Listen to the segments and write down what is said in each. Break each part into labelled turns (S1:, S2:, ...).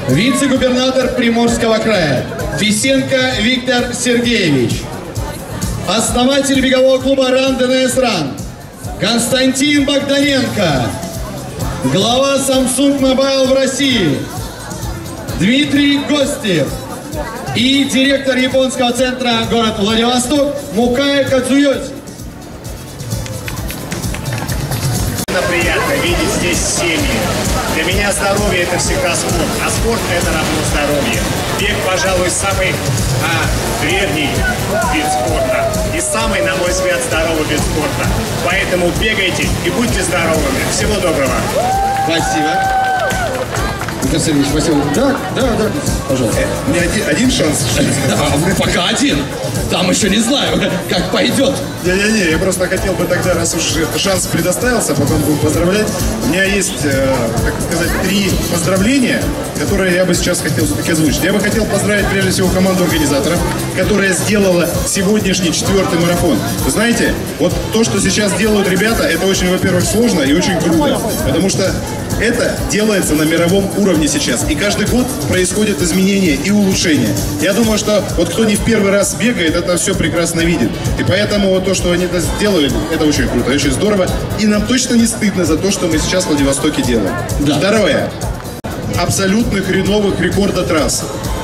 S1: Вице-губернатор Приморского края Фисенко Виктор Сергеевич. Основатель бегового клуба «Ран ДНС Ран» Константин Богданенко. Глава Samsung Mobile в России Дмитрий Гостев. И директор японского центра город Владивосток Мукая Кадзуёси.
S2: Приятно видеть здесь семьи. Для меня здоровье — это всегда спорт, а спорт — это равно здоровье. Бег, пожалуй, самый древний вид спорта и самый, на мой взгляд, здоровый вид спорта. Поэтому бегайте и будьте здоровыми. Всего доброго.
S1: Спасибо. Виктор Сергеевич, спасибо. Да, пожалуйста.
S3: У меня один шанс.
S1: Пока один. Там еще не знаю, как пойдет.
S3: Не, я просто хотел бы тогда, раз уж шанс предоставился, потом будем поздравлять. У меня есть, так сказать, 3 поздравления, которые я бы сейчас хотел все-таки озвучить. Я бы хотел поздравить прежде всего команду организаторов, которая сделала сегодняшний 4-й марафон. Вы знаете, вот то, что сейчас делают ребята, это очень, во-первых, сложно и очень круто, потому что это делается на мировом уровне сейчас. И каждый год происходят изменения и улучшения. Я думаю, что вот кто не в первый раз бегает, это все прекрасно видит. И поэтому вот то, что они это сделали, это очень круто, очень здорово. И нам точно не стыдно за то, что мы сейчас в Владивостоке делаем. Да. Второе. Абсолютно хреновых рекорда трасс.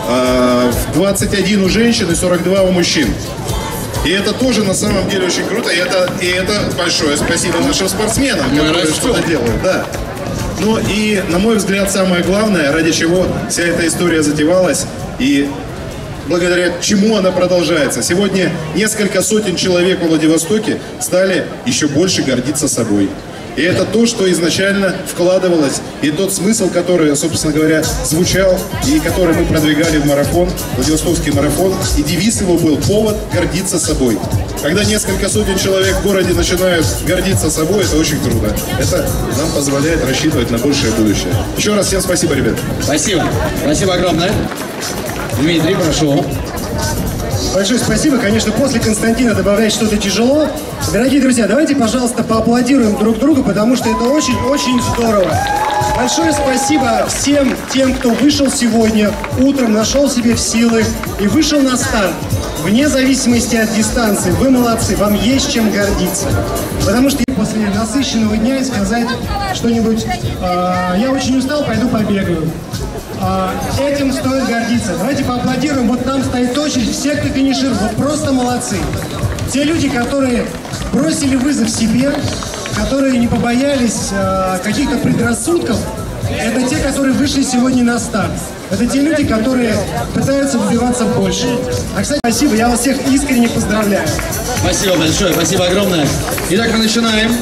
S3: 21 у женщин и 42 у мужчин. И это тоже на самом деле очень круто. И это большое спасибо нашим спортсменам, которые что-то делают. Да. Ну и, на мой взгляд, самое главное, ради чего вся эта история затевалась и благодаря чему она продолжается. Сегодня несколько сотен человек в Владивостоке стали еще больше гордиться собой. И это то, что изначально вкладывалось, и тот смысл, который, собственно говоря, звучал, и который мы продвигали в марафон, Владивостокский марафон, и девиз его был «Повод гордиться собой». Когда несколько сотен человек в городе начинают гордиться собой, это очень круто. Это нам позволяет рассчитывать на большее будущее. Еще раз всем спасибо, ребят.
S1: Спасибо. Спасибо огромное. Дмитрий, прошу.
S4: Большое спасибо. Конечно, после Константина добавлять что-то тяжело. Дорогие друзья, давайте, пожалуйста, поаплодируем друг другу, потому что это очень-очень здорово. Большое спасибо всем тем, кто вышел сегодня утром, нашел себе в силы и вышел на старт. Вне зависимости от дистанции. Вы молодцы, вам есть чем гордиться. Потому что после насыщенного дня и сказать что-нибудь, я очень устал, пойду побегаю. Этим стоит гордиться. Давайте поаплодируем. Вот там стоит очередь. Все, кто финиширует, вот просто молодцы. Те люди, которые бросили вызов себе, которые не побоялись каких-то предрассудков, это те, которые вышли сегодня на старт. Это те люди, которые пытаются добиваться больше. А, кстати, спасибо. Я вас всех искренне поздравляю.
S1: Спасибо большое. Спасибо огромное. Итак, мы начинаем.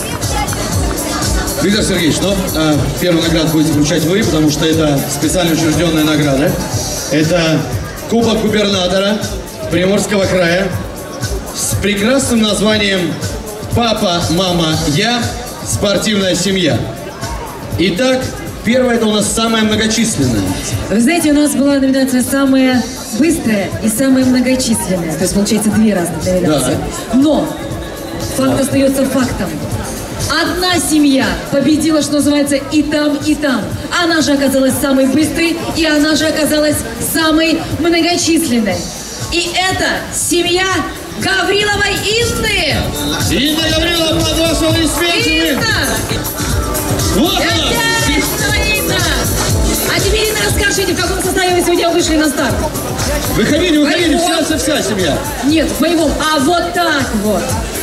S1: Виктор Сергеевич, первую награду будете вручать вы, потому что это специально учрежденная награда. Это Кубок губернатора Приморского края с прекрасным названием «Папа, мама, я. Спортивная семья». Итак, первое — это у нас самое многочисленное.
S5: Вы знаете, у нас была номинация «Самая быстрая» и «Самая многочисленная». То есть, получается, 2 разных номинации. Да. Но факт остается фактом. Одна семья победила, что называется, и там, и там. Она же оказалась самой быстрой, и она же оказалась самой многочисленной. И это семья Гавриловой Инны.
S1: Инна Гаврилова, под вашего аплодисментами.
S5: Инна!
S1: Вот она!
S5: Инна! А теперь, Инна, расскажите, в каком составе вы сегодня вышли на старт?
S1: Выходили, вся семья.
S5: Нет, в боевом, а вот так вот.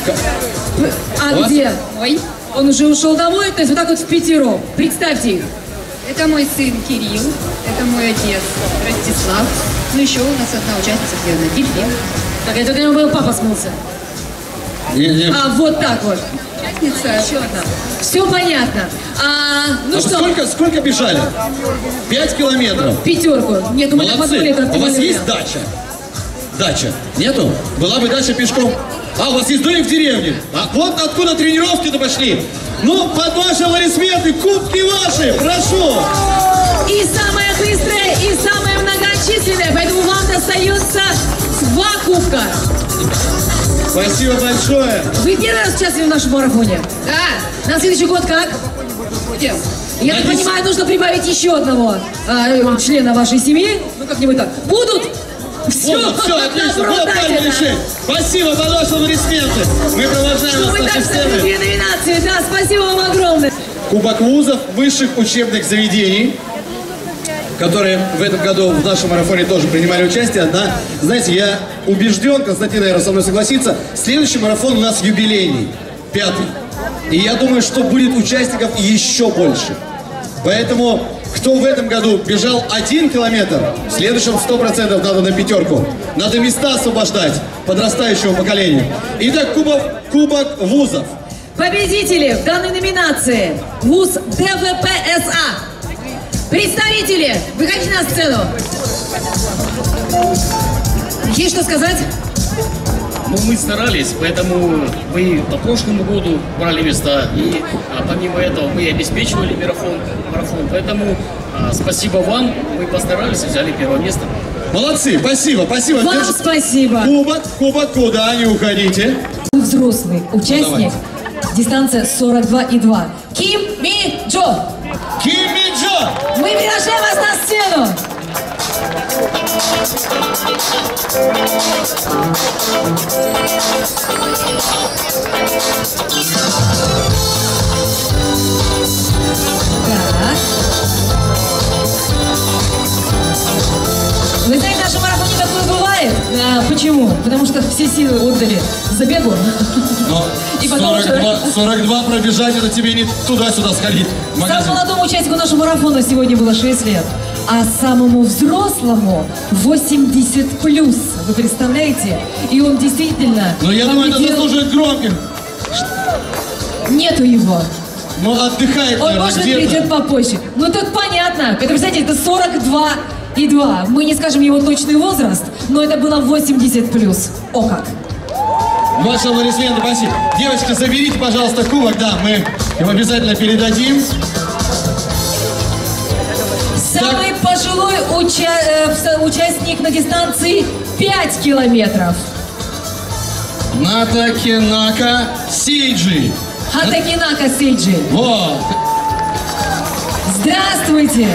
S5: А где? Ой, он уже ушел домой, то есть вот так вот впятером. Представьте их.
S6: Это мой сын Кирилл, это мой отец Ростислав. Ну еще у нас одна участница Гена, Дельфин.
S5: Так, это когда мой папа смылся. А вот так вот.
S6: Участница еще одна.
S5: Все понятно. Ну что?
S1: Сколько бежали? 5 километров.
S5: 5. Нет, у меня
S1: молодцы. У вас есть дача? Дача? Нету? Была бы дача пешком. А, у вас есть домик в деревне? А вот откуда тренировки-то пошли. Ну, под ваши аплодисменты, кубки ваши, прошу.
S5: И самая быстрая, и самая многочисленная, поэтому вам достается 2 кубка.
S1: Спасибо большое.
S5: Вы первый раз участвовали в нашем марафоне?
S6: Да.
S5: На следующий год как?
S6: Будем.
S5: Я так понимаю, нужно прибавить еще одного члена вашей семьи. Ну, как-нибудь так. Будут? Все,
S1: отлично. Вот решение. Спасибо, пожалуйста, аплодисменты. Мы провожаем вас нашей сцены.
S5: Две номинации. Да, спасибо вам огромное.
S1: Кубок вузов высших учебных заведений, которые в этом году в нашем марафоне тоже принимали участие. Да? Знаете, я убежден, Константин, наверное, со мной согласится, следующий марафон у нас юбилейный, 5-й. И я думаю, что будет участников еще больше. Поэтому, кто в этом году бежал 1 километр, в следующем 100% надо на 5. Надо места освобождать подрастающему поколению. Итак, кубок вузов.
S5: Победители в данной номинации вуз ДВПСА. Представители, выходите на сцену. Есть что сказать?
S7: Ну, мы старались, поэтому мы по прошлому году брали места, и помимо этого мы обеспечивали марафон. Поэтому спасибо вам, мы постарались и взяли 1 место.
S1: Молодцы, спасибо.
S5: Вам спасибо.
S1: Кубок, куда не уходите.
S5: Взрослый участник, дистанция 42,2. Ким Ми Джо. Мы приглашаем вас на сцену. Так. Вы знаете, в нашем марафоне такое бывает. Почему? Потому что все силы отдали забегу.
S1: Но 42 пробежать, это тебе не туда-сюда сходить.
S5: Самому молодому участнику нашего марафона сегодня было 6 лет. А самому взрослому 80+. Вы представляете? И он действительно...
S1: Но я думаю, это заслуживает громких.
S5: Нету его.
S1: Ну, отдыхает,
S5: он, может быть, придет попозже. Ну, тут понятно. Это, представляете, это 42,2. Мы не скажем его точный возраст, но это было 80+. О как!
S1: Ваши аплодисменты, спасибо. Девочки, заберите, пожалуйста, кубок. Да, мы его обязательно передадим.
S5: Самый пожилой участник на дистанции 5 километров.
S1: Хатакинака Сейджи.
S5: Хатакинака Сейджи.
S1: Вот.
S5: Здравствуйте.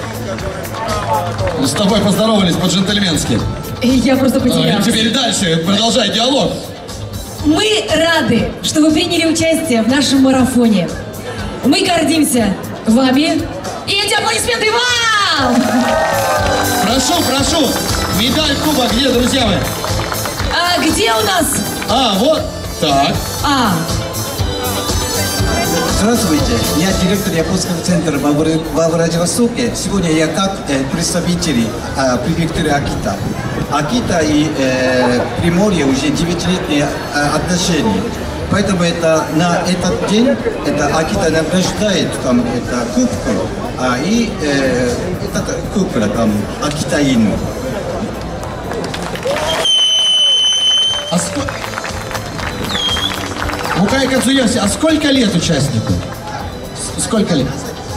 S1: С тобой поздоровались по-джентльменски.
S5: Я просто потерялась.
S1: Теперь дальше, продолжай диалог.
S5: Мы рады, что вы приняли участие в нашем марафоне. Мы гордимся вами. И эти аплодисменты вам!
S1: Прошу. Медаль, кубок, где, друзья мои?
S5: А где у нас?
S1: Вот. Так.
S8: Здравствуйте, я директор японского центра во Владивостоке. Сегодня я как представитель префектуры Акита. Акита и Приморье уже 9-летние отношения. Поэтому на этот день Акита награждает кубку, и этот кубка Акитаин.
S1: Мукай Кадзуёси, а сколько лет участнику? Сколько лет?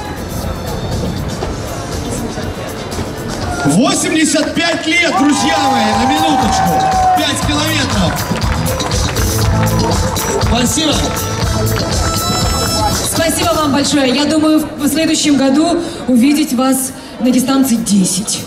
S1: 85 лет, друзья мои, на минуточку. 5 километров. Спасибо.
S5: Спасибо вам большое. Я думаю, в следующем году увидеть вас на дистанции 10.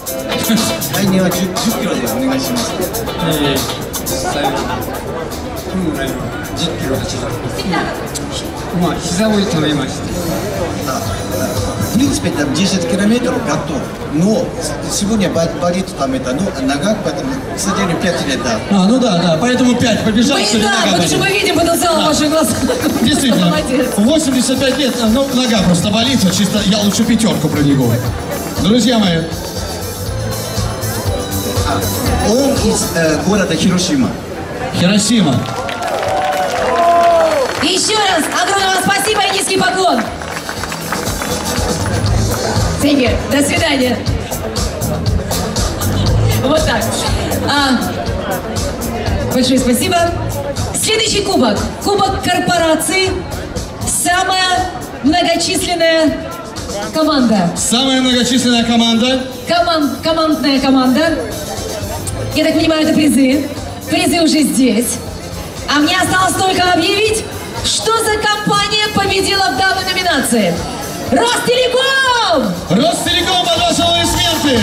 S8: В принципе, там 10 километров готов. Но сегодня болит нога, поэтому, к сожалению, 5 лет, да.
S1: Ну да, поэтому 5 побежал.
S5: Потому что мы видим потенциал в ваших глазах.
S1: Действительно, 85 лет, но нога просто болит, чисто я лучше 5 про него. Друзья мои.
S8: Он из города Хиросима.
S1: Хиросима.
S5: Еще раз огромное вам спасибо и низкий поклон. До свидания. Вот так. Большое спасибо. Следующий кубок. Кубок корпорации. Самая многочисленная команда.
S1: Самая многочисленная команда.
S5: Командная команда. Я так понимаю, это призы. Призы уже здесь. А мне осталось только объявить, что за компания победила в данной номинации. Ростелеком!
S1: Ростелеком, под ваши аплодисменты!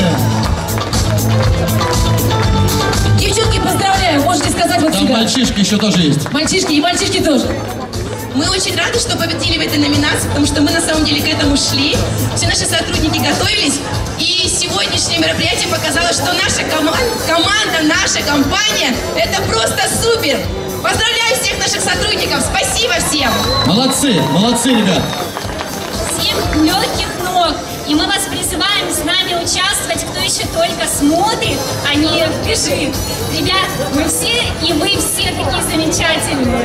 S5: Девчонки, поздравляю, можете сказать вот
S1: Там
S5: сюда.
S1: мальчишки еще тоже есть.
S5: Мальчишки и мальчишки тоже.
S9: Мы очень рады, что победили в этой номинации, потому что мы на самом деле к этому шли. Все наши сотрудники готовились. И сегодняшнее мероприятие показало, что наша команда, наша компания – это просто супер! Поздравляю всех наших сотрудников! Спасибо всем!
S1: Молодцы, молодцы, ребят!
S10: Всем легких ног! И мы вас призываем с нами участвовать, кто еще только смотрит, а не бежит. Ребят, мы все и вы все такие замечательные.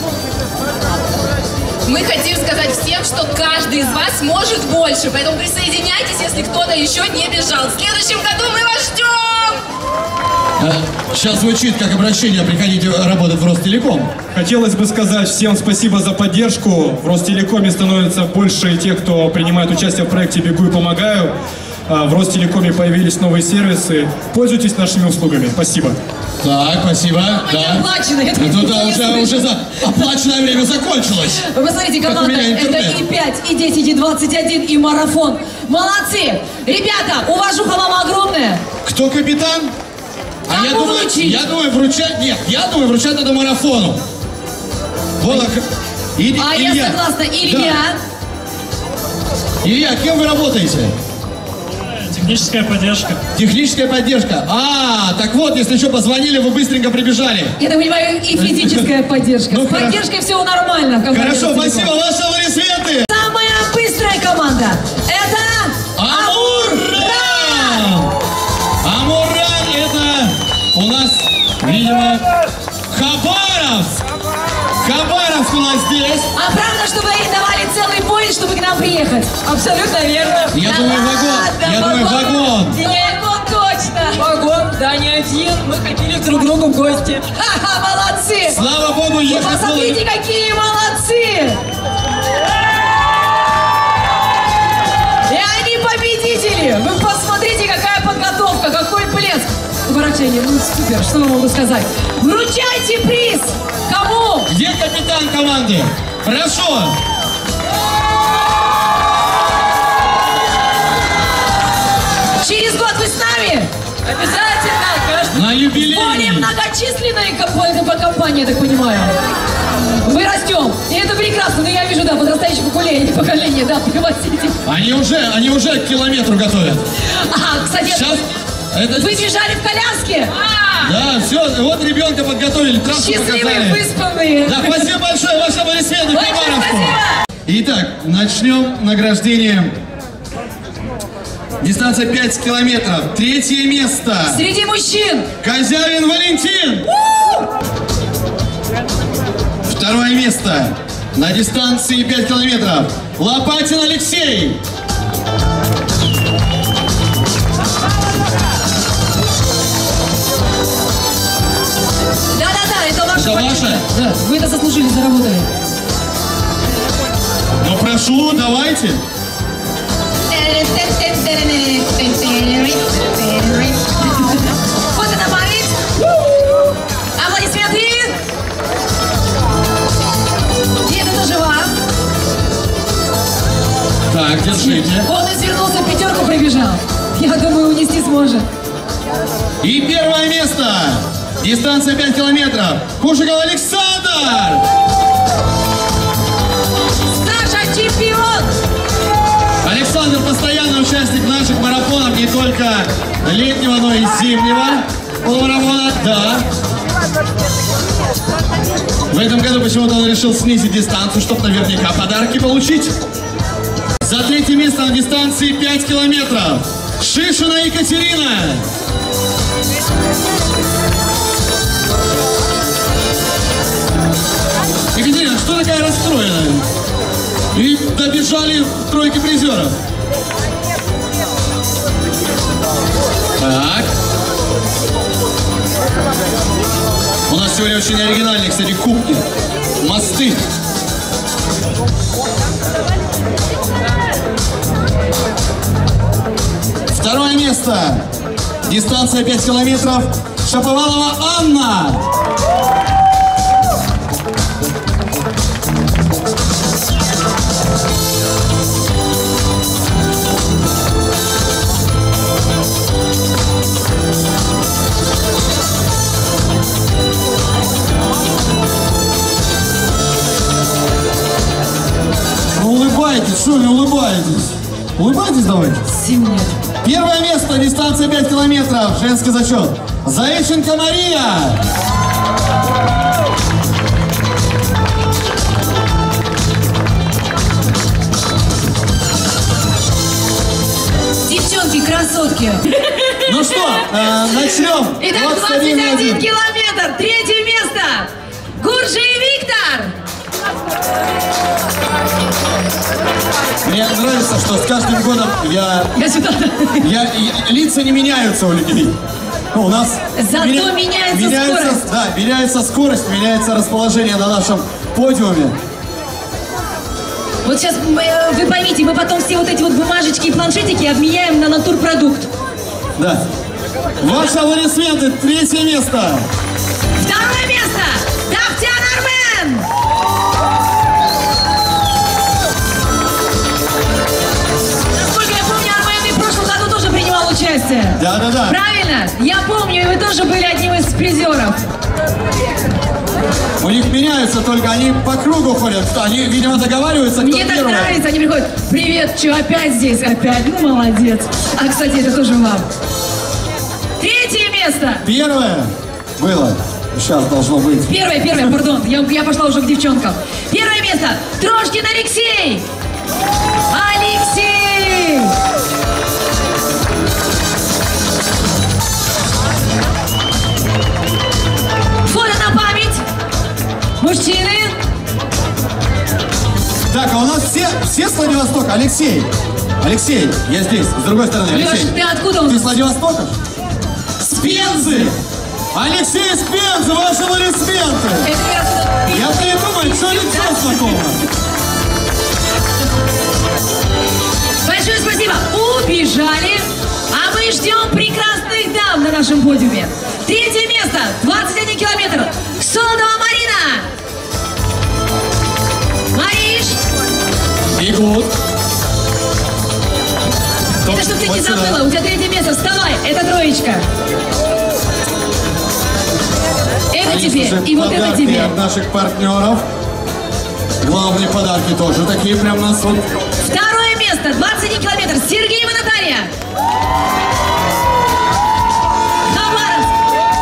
S9: Мы хотим сказать всем, что каждый из вас может больше, поэтому присоединяйтесь, если кто-то еще не бежал. В следующем году мы вас ждем!
S1: Сейчас звучит как обращение, приходите работать в Ростелеком.
S11: Хотелось бы сказать всем спасибо за поддержку. В Ростелекоме становится больше тех, кто принимает участие в проекте «Бегу и помогаю». В Ростелекоме появились новые сервисы. Пользуйтесь нашими услугами. Спасибо.
S1: Так, спасибо. Да.
S5: Оплачено. Это
S1: уже оплаченное время закончилось.
S5: Вы посмотрите, команда, это и 5, и 10, и 21, и марафон. Молодцы! Ребята, уважуха вам огромная.
S1: Кто капитан? А я думаю, вручать... Нет, я думаю, вручать надо марафону. Вот,
S5: я согласна, Илья.
S1: Да. Илья, кем вы работаете?
S12: Техническая поддержка.
S1: Техническая поддержка. Так вот, если что, позвонили, вы быстренько прибежали.
S5: Я так понимаю, и физическая поддержка. С поддержкой все нормально.
S1: Хорошо, спасибо, ваши аплодисменты.
S5: Самая быстрая команда – это
S1: Амурран! Амурран – это у нас, видимо, Хабаровск. Хабаровск у нас здесь.
S5: А правда, что вы давали целый поезд, чтобы к нам приехать? Абсолютно верно.
S1: Я думаю, вагон.
S5: Вагон точно.
S13: Вагон, да, не один. Мы ходили друг к другу в гости.
S5: Ха-ха, молодцы.
S1: Слава богу, ехать было.
S5: Посмотрите, какие молодцы. И они победители. Вы посмотрите, какая подготовка, какой блеск. Ворочение, супер, что я могу сказать? Вручайте приз! Кому?
S1: Где капитан команды? Хорошо.
S5: Через год вы с нами? Обязательно, конечно.
S1: На юбилей.
S5: Более многочисленная компания, я так понимаю. Мы растем, и это прекрасно, но я вижу, да, подрастающее поколение, да, пригласите.
S1: Они уже к километру готовят.
S5: Кстати,
S1: сейчас
S5: вы бежали в коляске?
S1: Да, все, вот ребенка подготовили, трассу
S5: счастливые,
S1: показали.
S5: выспанные.
S1: Да, спасибо большое, ваши аплодисменты Хабаровску. Итак, начнем награждение. Дистанция 5 километров. 3-е место.
S5: Среди мужчин.
S1: Козявин Валентин. 2-е место. На дистанции 5 километров. Лопатин Алексей.
S5: Да-да-да, это ваше.
S1: Это ваше?
S5: Да, вы это заслужили, заработали.
S1: Ну прошу, давайте.
S5: Фото добавить. Аплодисменты. И это тоже вам.
S1: Так, держите.
S5: Он извернулся, пятерку пробежал. Я думаю, унести сможет.
S1: И 1-е место. Дистанция 5 километров. Кушиков Александр.
S5: Саша чемпион.
S1: Александр постоянный участник наших марафонов, не только летнего, но и зимнего полумарафона. Да. В этом году почему-то он решил снизить дистанцию, чтобы наверняка подарки получить. За 3-е место на дистанции 5 километров. Шишина Екатерина. Екатерина, что такая расстроенная? И добежали тройки призеров. Так. У нас сегодня очень оригинальные, кстати, кубки. Мосты. Второе место. Дистанция 5 километров. Шаповалова Анна. Что не улыбаетесь? Улыбайтесь давайте.
S5: Сильнее.
S1: Первое место, дистанция 5 километров, женский зачет. Заищенко Мария.
S5: Девчонки, красотки.
S1: Ну что, начнем.
S5: Итак, 21 километр, третье место. Гуржи Виктор.
S1: Мне нравится, что с каждым годом лица не меняются у людей. Ну, у нас
S5: зато меняется скорость.
S1: Да, меняется скорость, меняется расположение на нашем подиуме.
S5: Вот сейчас вы поймите, мы потом все вот эти вот бумажечки и планшетики обменяем на натурпродукт.
S1: Да. Ваши аплодисменты, третье место.
S5: Второе место. Давтян Армен. Насколько я помню, Армен и в прошлом году тоже принимал участие.
S1: Да.
S5: Правильно? Я помню, и вы тоже были одним из призеров.
S1: У них меняются только, они по кругу ходят. Они, видимо, договариваются, кто
S5: Мне так
S1: первый.
S5: нравится, они приходят. Привет, что, опять здесь? Опять? Ну, молодец. А, кстати, это тоже вам. Третье место.
S1: Первое было. Сейчас должно быть.
S5: Первое, пардон. Я пошла уже к девчонкам. Первое место. Трошкин Алексей. Алексей! Фото на память. Мужчины.
S1: Так, а у нас все с Владивостока. Алексей, я здесь, с другой стороны.
S5: Леш,
S1: Алексей,
S5: ты откуда?
S1: Ты с Владивостока? С Пензы! Алексей с Пензы, ваши аплодисменты! Я придумал, что лицо знакомо.
S5: Большое спасибо. Убежали. А мы ждем прекрасных дам на нашем подиуме. Третье место. 21 километр. Солодова Марина. Мариш.
S1: Бегут.
S5: Это чтоб ты не забыла. У тебя третье место. Вставай. Это троечка. Это тебе. И вот это тебе.
S1: От наших партнеров. Главные подарки тоже такие прям нас вот.
S5: Второе место. 21 километр. Сергеева Наталья. Хабаровск.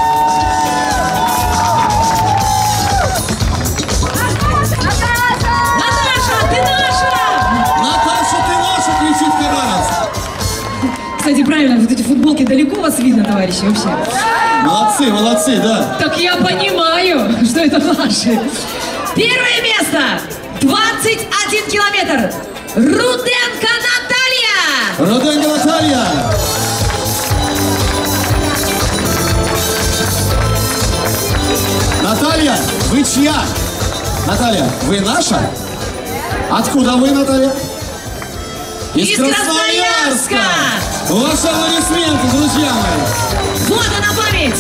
S5: Наташа, ты наша!
S1: Наташа, ты наша, кричит Хабаровск.
S5: Кстати, правильно, вот эти футболки далеко вас видно, товарищи, вообще.
S1: Молодцы, да.
S5: Так я понимаю, что это ваши. Первое место. 21 километр. Руденко Наталья.
S1: Руденко Наталья. Наталья, вы чья? Наталья, вы наша? Откуда вы, Наталья? Из Красноярска! Ваши аплодисменты, друзья мои!
S5: Вот она память!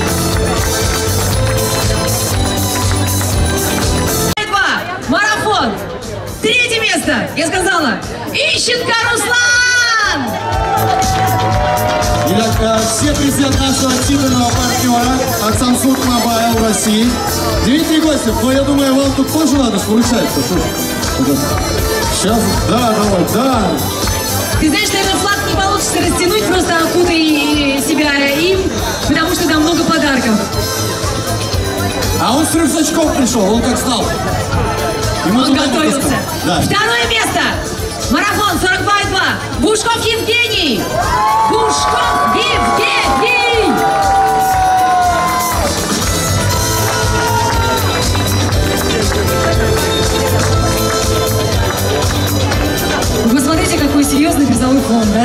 S5: Марафон! Третье место! Я сказала! Ищенко Руслан!
S1: Итак, все призы от нашего титульного партнера, от Samsung Mobile в России. Дмитрий Гостев, но я думаю, вам тут тоже надо вручать. Сейчас, да, давай, да.
S5: Ты знаешь, наверное, флаг не получится растянуть, просто окутай себя им, потому что там много подарков.
S1: А он с рюкзачком пришел, он как знал.
S5: Он готовился.
S1: Да.
S5: Второе место. Марафон 42,2. Бушков Евгений. Бушков Евгений. Вы посмотрите, какой серьезный призовой фонд, да?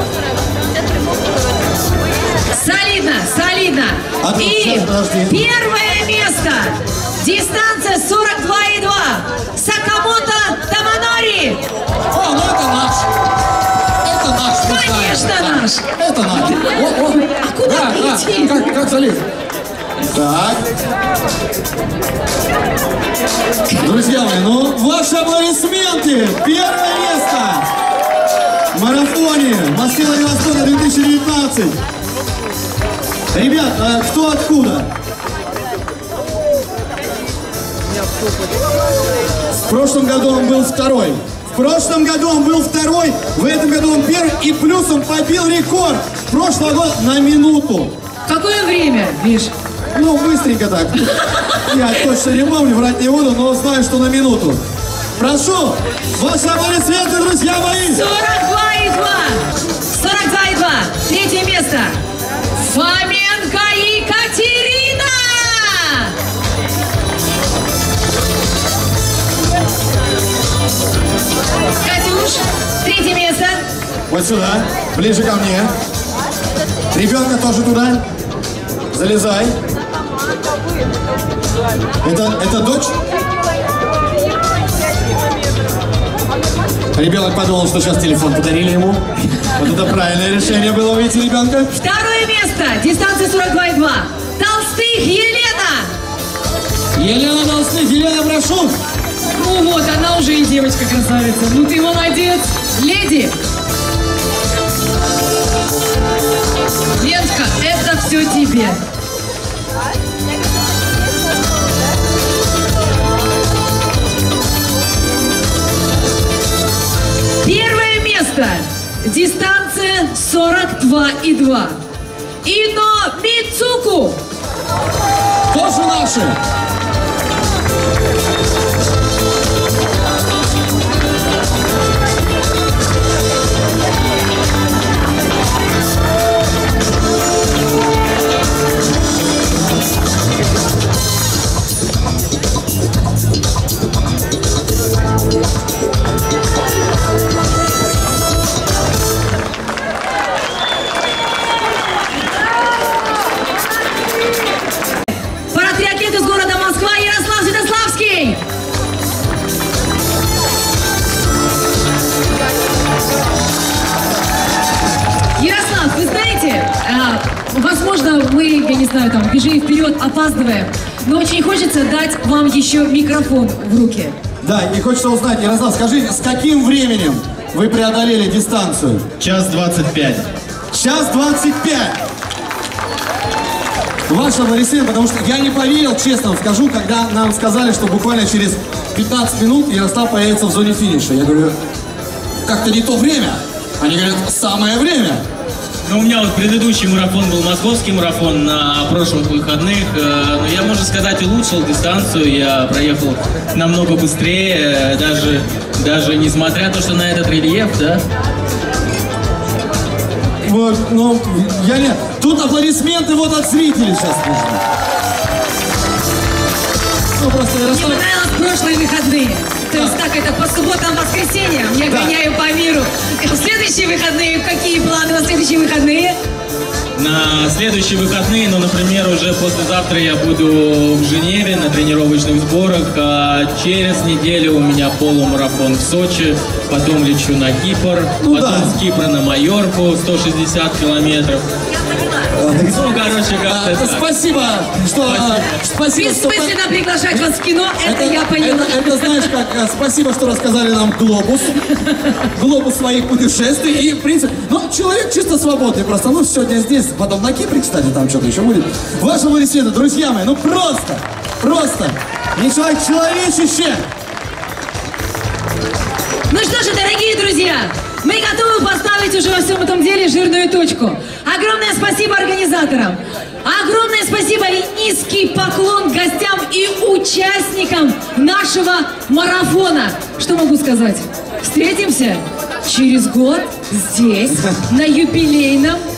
S5: Солидно. И первое место. Дистанция 42,2. Сакамото Таманари.
S1: О, ну это наш. Это наш.
S5: Конечно наш.
S1: Это наш.
S5: А куда идти?
S1: Как залез? Так. Друзья мои, ну ваши аплодисменты. Первое место в марафоне Москвы Владивостока 2019. Ребят, а кто откуда? В прошлом году он был второй. В
S14: В прошлом году он был второй, в этом году он первый, и плюс он побил рекорд прошлого года на минуту.
S5: Какое время, Миш?
S14: Ну, быстренько так. Я точно не помню, врать не буду, но знаю, что на минуту. Прошу, ваши аплодисменты, друзья мои!
S5: 42,2! 42,2! Третье место! Фоменко Екатерина! Катюш, третье место.
S14: Вот сюда, ближе ко мне. Ребенка тоже туда. Залезай. Это дочь? Ребенок подумал, что сейчас телефон подарили ему. Вот это правильное решение было увидеть ребенка.
S5: Второе место. Дистанция 42,2. Толстых Елена.
S14: Елена Толстых. Елена, прошу.
S5: Ну вот, она уже и девочка-красавица. Ну ты молодец. Леди. Леночка, это все тебе. Первое место. Дистанция 42,2. Ино Мицуку.
S14: Тоже наши.
S5: Паратриатлет из города Москва Ярослав Святославский. Ярослав, вы знаете, возможно, мы, я не знаю, там, бежим вперед, опаздываем, но очень хочется дать вам еще микрофон в руки.
S14: Да, и хочется узнать, Ярослав, скажи, с каким временем вы преодолели дистанцию?
S15: Час 25.
S14: Час 25. Ваша аплодисменты, потому что я не поверил, честно вам скажу, когда нам сказали, что буквально через 15 минут Ярослав появится в зоне финиша. Я говорю, как-то не то время. Они говорят, самое время.
S15: Ну, у меня вот предыдущий марафон был московский марафон на прошлых выходных. Но я, можно сказать, улучшил дистанцию. Я проехал намного быстрее, даже несмотря на то, что на этот рельеф, да.
S14: Вот, ну, я не... Тут аплодисменты вот от зрителей сейчас нужны. Ну, просто Ярослав...
S5: Мне понравилось прошлые выходные. То есть так, это по субботам, воскресеньям. Я гоняю по миру. В следующие выходные, какие планы на следующие выходные?
S15: На следующие выходные, ну, например, уже послезавтра я буду в Женеве на тренировочных сборах, а через неделю у меня полумарафон в Сочи, потом лечу на Кипр, с Кипра на Майорку 160 километров. Ну, короче, как-то
S14: спасибо, что... Спасибо,
S5: бессмысленно приглашать вас в кино, это я поняла.
S14: Это знаешь как, спасибо, что рассказали нам глобус своих путешествий. И, в принципе, ну, человек чисто свободный просто. Ну, сегодня здесь, потом на Кипре, кстати, там что-то еще будет. Ваши аплодисменты, друзья мои, ну просто, не человечище.
S5: Ну что же, дорогие друзья, мы готовы поставить уже во всем этом деле жирную точку. Огромное спасибо организаторам. Огромное спасибо и низкий поклон гостям и участникам нашего марафона. Что могу сказать? Встретимся через год здесь, на юбилейном